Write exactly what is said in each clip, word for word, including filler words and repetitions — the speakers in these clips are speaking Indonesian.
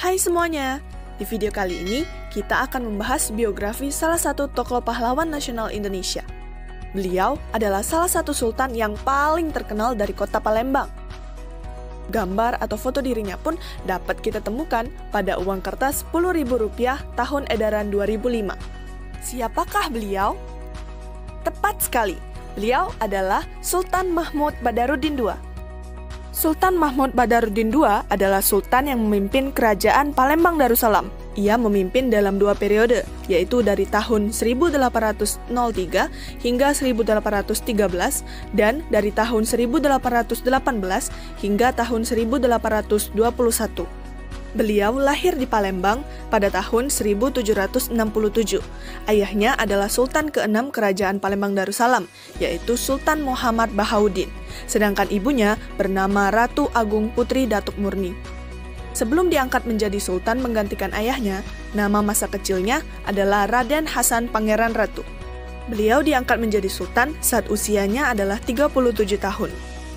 Hai semuanya, di video kali ini kita akan membahas biografi salah satu tokoh pahlawan nasional Indonesia. Beliau adalah salah satu sultan yang paling terkenal dari kota Palembang. Gambar atau foto dirinya pun dapat kita temukan pada uang kertas sepuluh ribu rupiah tahun edaran dua ribu lima. Siapakah beliau? Tepat sekali, beliau adalah Sultan Mahmud Badarudin kedua. Sultan Mahmud Badarudin kedua adalah sultan yang memimpin kerajaan Palembang Darussalam. Ia memimpin dalam dua periode, yaitu dari tahun seribu delapan ratus tiga hingga seribu delapan ratus tiga belas dan dari tahun seribu delapan ratus delapan belas hingga tahun seribu delapan ratus dua puluh satu. Beliau lahir di Palembang pada tahun seribu tujuh ratus enam puluh tujuh. Ayahnya adalah Sultan keenam Kerajaan Palembang Darussalam, yaitu Sultan Muhammad Bahaudin. Sedangkan ibunya bernama Ratu Agung Putri Datuk Murni. Sebelum diangkat menjadi sultan menggantikan ayahnya, nama masa kecilnya adalah Raden Hasan Pangeran Ratu. Beliau diangkat menjadi sultan saat usianya adalah tiga puluh tujuh tahun.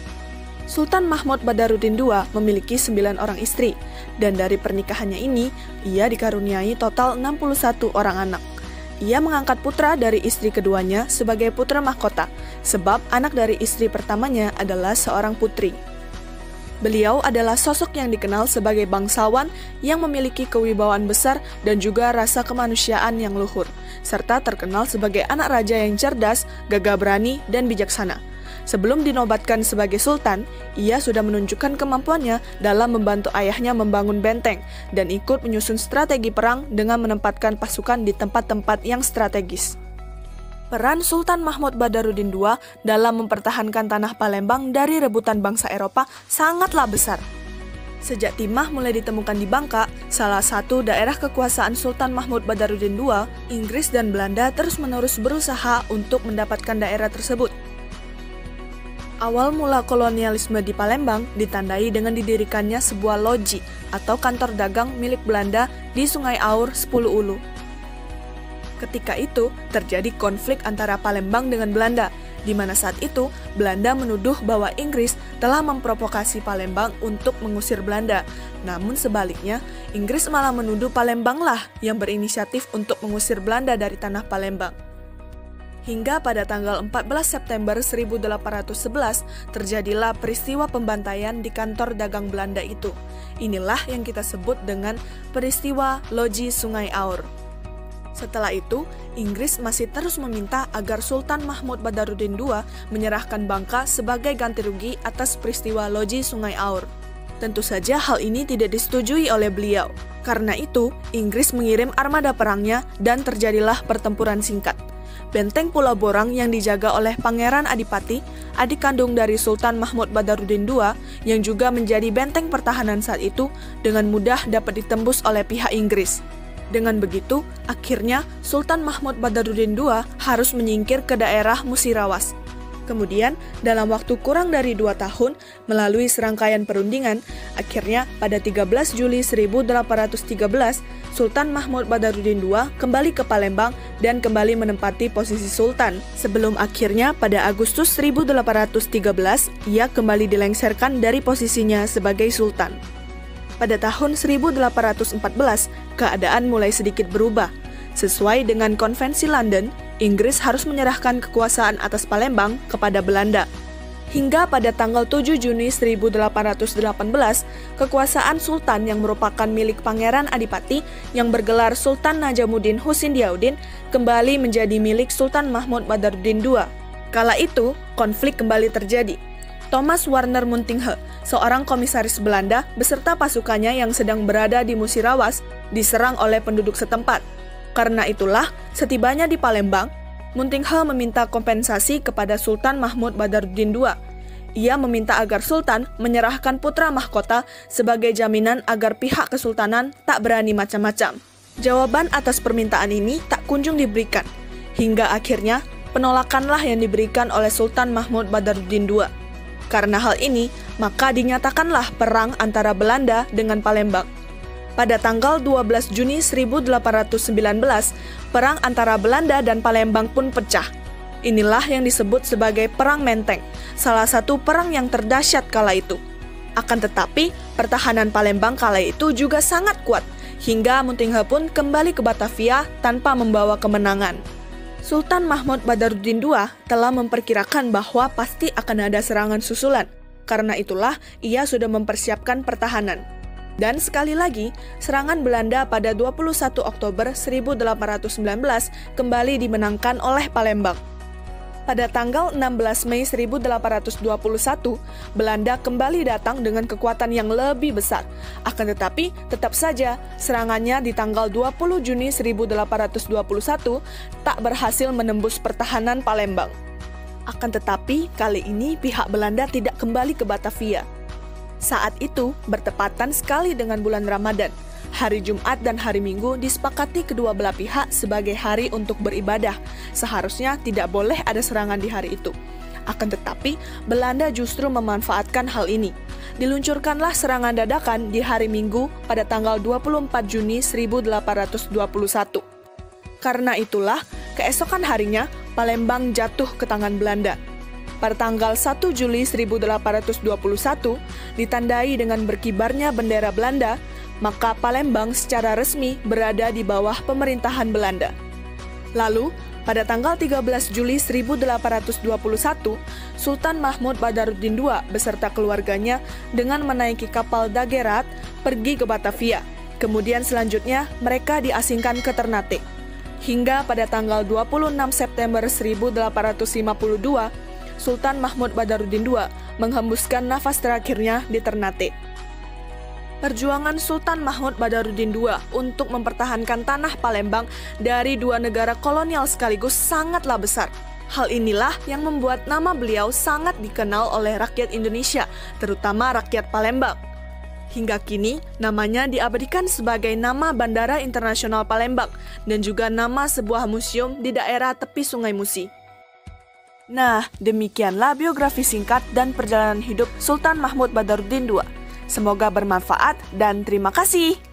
Sultan Mahmud Badarudin kedua memiliki sembilan orang istri, dan dari pernikahannya ini, ia dikaruniai total enam puluh satu orang anak. Ia mengangkat putra dari istri keduanya sebagai putra mahkota, sebab anak dari istri pertamanya adalah seorang putri. Beliau adalah sosok yang dikenal sebagai bangsawan yang memiliki kewibawaan besar dan juga rasa kemanusiaan yang luhur, serta terkenal sebagai anak raja yang cerdas, gagah berani, dan bijaksana. Sebelum dinobatkan sebagai sultan, ia sudah menunjukkan kemampuannya dalam membantu ayahnya membangun benteng dan ikut menyusun strategi perang dengan menempatkan pasukan di tempat-tempat yang strategis. Peran Sultan Mahmud Badarudin kedua dalam mempertahankan tanah Palembang dari rebutan bangsa Eropa sangatlah besar. Sejak timah mulai ditemukan di Bangka, salah satu daerah kekuasaan Sultan Mahmud Badarudin kedua, Inggris dan Belanda terus-menerus berusaha untuk mendapatkan daerah tersebut. Awal mula kolonialisme di Palembang ditandai dengan didirikannya sebuah loji atau kantor dagang milik Belanda di Sungai Aur, sepuluh Ulu. Ketika itu, terjadi konflik antara Palembang dengan Belanda, di mana saat itu Belanda menuduh bahwa Inggris telah memprovokasi Palembang untuk mengusir Belanda. Namun sebaliknya, Inggris malah menuduh Palembanglah yang berinisiatif untuk mengusir Belanda dari tanah Palembang. Hingga pada tanggal empat belas September seribu delapan ratus sebelas, terjadilah peristiwa pembantaian di kantor dagang Belanda itu. Inilah yang kita sebut dengan peristiwa Loji Sungai Aur. Setelah itu, Inggris masih terus meminta agar Sultan Mahmud Badarudin kedua menyerahkan Bangka sebagai ganti rugi atas peristiwa Loji Sungai Aur. Tentu saja hal ini tidak disetujui oleh beliau. Karena itu, Inggris mengirim armada perangnya dan terjadilah pertempuran singkat. Benteng Pulau Borang yang dijaga oleh Pangeran Adipati, adik kandung dari Sultan Mahmud Badarudin kedua, yang juga menjadi benteng pertahanan saat itu, dengan mudah dapat ditembus oleh pihak Inggris. Dengan begitu, akhirnya Sultan Mahmud Badarudin kedua harus menyingkir ke daerah Musirawas. Kemudian, dalam waktu kurang dari dua tahun, melalui serangkaian perundingan, akhirnya pada tiga belas Juli seribu delapan ratus tiga belas, Sultan Mahmud Badarudin kedua kembali ke Palembang dan kembali menempati posisi sultan. Sebelum akhirnya pada Agustus seribu delapan ratus tiga belas, ia kembali dilengsarkan dari posisinya sebagai sultan. Pada tahun seribu delapan ratus empat belas, keadaan mulai sedikit berubah. Sesuai dengan Konvensi London, Inggris harus menyerahkan kekuasaan atas Palembang kepada Belanda. Hingga pada tanggal tujuh Juni seribu delapan ratus delapan belas, kekuasaan sultan yang merupakan milik Pangeran Adipati yang bergelar Sultan Najamuddin Husindiauddin kembali menjadi milik Sultan Mahmud Badarudin kedua. Kala itu, konflik kembali terjadi. Thomas Warner Muntinghe, seorang komisaris Belanda beserta pasukannya yang sedang berada di Musirawas, diserang oleh penduduk setempat. Karena itulah, setibanya di Palembang, Muntinghe meminta kompensasi kepada Sultan Mahmud Badarudin kedua. Ia meminta agar Sultan menyerahkan putra mahkota sebagai jaminan agar pihak kesultanan tak berani macam-macam. Jawaban atas permintaan ini tak kunjung diberikan, hingga akhirnya penolakanlah yang diberikan oleh Sultan Mahmud Badarudin kedua. Karena hal ini, maka dinyatakanlah perang antara Belanda dengan Palembang. Pada tanggal dua belas Juni seribu delapan ratus sembilan belas, perang antara Belanda dan Palembang pun pecah. Inilah yang disebut sebagai Perang Menteng, salah satu perang yang terdahsyat kala itu. Akan tetapi, pertahanan Palembang kala itu juga sangat kuat, hingga Muntingha pun kembali ke Batavia tanpa membawa kemenangan. Sultan Mahmud Badarudin kedua telah memperkirakan bahwa pasti akan ada serangan susulan. Karena itulah, ia sudah mempersiapkan pertahanan. Dan sekali lagi, serangan Belanda pada dua puluh satu Oktober seribu delapan ratus sembilan belas kembali dimenangkan oleh Palembang. Pada tanggal enam belas Mei seribu delapan ratus dua puluh satu, Belanda kembali datang dengan kekuatan yang lebih besar. Akan tetapi, tetap saja serangannya di tanggal dua puluh Juni seribu delapan ratus dua puluh satu tak berhasil menembus pertahanan Palembang. Akan tetapi, kali ini pihak Belanda tidak kembali ke Batavia. Saat itu, bertepatan sekali dengan bulan Ramadan. Hari Jumat dan hari Minggu disepakati kedua belah pihak sebagai hari untuk beribadah. Seharusnya tidak boleh ada serangan di hari itu. Akan tetapi, Belanda justru memanfaatkan hal ini. Diluncurkanlah serangan dadakan di hari Minggu pada tanggal dua puluh empat Juni seribu delapan ratus dua puluh satu. Karena itulah, keesokan harinya, Palembang jatuh ke tangan Belanda. Pada tanggal satu Juli seribu delapan ratus dua puluh satu, ditandai dengan berkibarnya bendera Belanda, maka Palembang secara resmi berada di bawah pemerintahan Belanda. Lalu, pada tanggal tiga belas Juli seribu delapan ratus dua puluh satu, Sultan Mahmud Badarudin kedua beserta keluarganya dengan menaiki kapal Dagerat pergi ke Batavia. Kemudian selanjutnya mereka diasingkan ke Ternate. Hingga pada tanggal dua puluh enam September seribu delapan ratus lima puluh dua, Sultan Mahmud Badarudin kedua menghembuskan nafas terakhirnya di Ternate. Perjuangan Sultan Mahmud Badarudin kedua untuk mempertahankan tanah Palembang dari dua negara kolonial sekaligus sangatlah besar. Hal inilah yang membuat nama beliau sangat dikenal oleh rakyat Indonesia, terutama rakyat Palembang. Hingga kini, namanya diabadikan sebagai nama Bandara Internasional Palembang dan juga nama sebuah museum di daerah tepi Sungai Musi. Nah, demikianlah biografi singkat dan perjalanan hidup Sultan Mahmud Badarudin kedua. Semoga bermanfaat dan terima kasih.